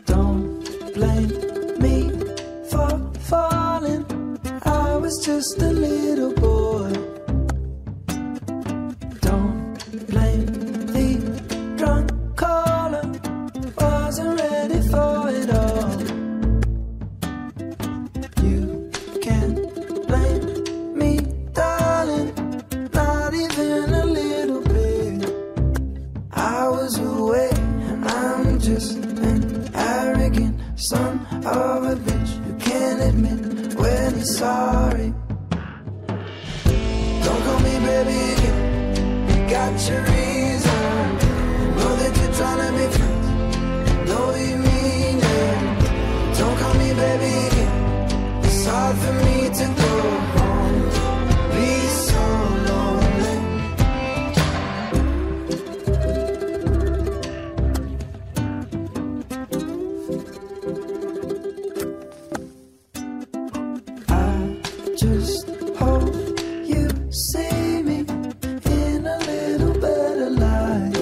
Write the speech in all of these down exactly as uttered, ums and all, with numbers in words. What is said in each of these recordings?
Don't blame me for falling. I was just a little boy. Don't blame the drunk caller. Wasn't ready for it all. You can't blame me, darling. Not even a little bit. I was away and I'm just an arrogant son of a bitch who can't admit when he's sorry. Don't call me baby again. You got your reason. Know that you're trying to be friends. Know you mean it. Don't call me baby again. It's hard for me to go home. Be so lonely. I just hope you see me in a little better light.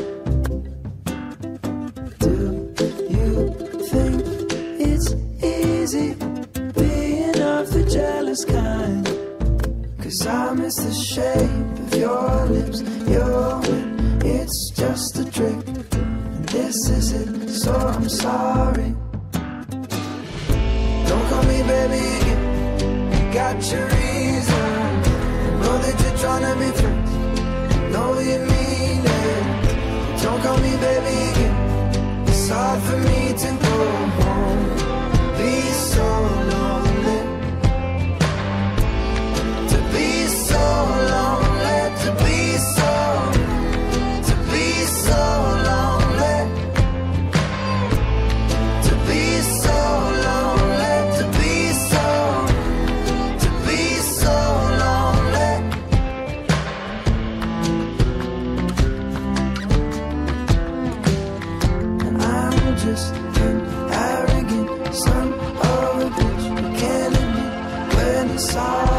Do you think it's easy being of the jealous kind? 'Cause I miss the shape of your lips, your wit, it's just a trick. And this is it, so I'm sorry. Don't call me baby again. You got your reason. Know that you're trying to be friends. Know you mean it. Don't call me baby again. It's hard for me to go home. Be so lonely. To be so lonely. To be so. To be so lonely. To be so lonely. To be so. To be so lonely. And I'm just an arrogant son of a bitch who can't admit when he's sorry.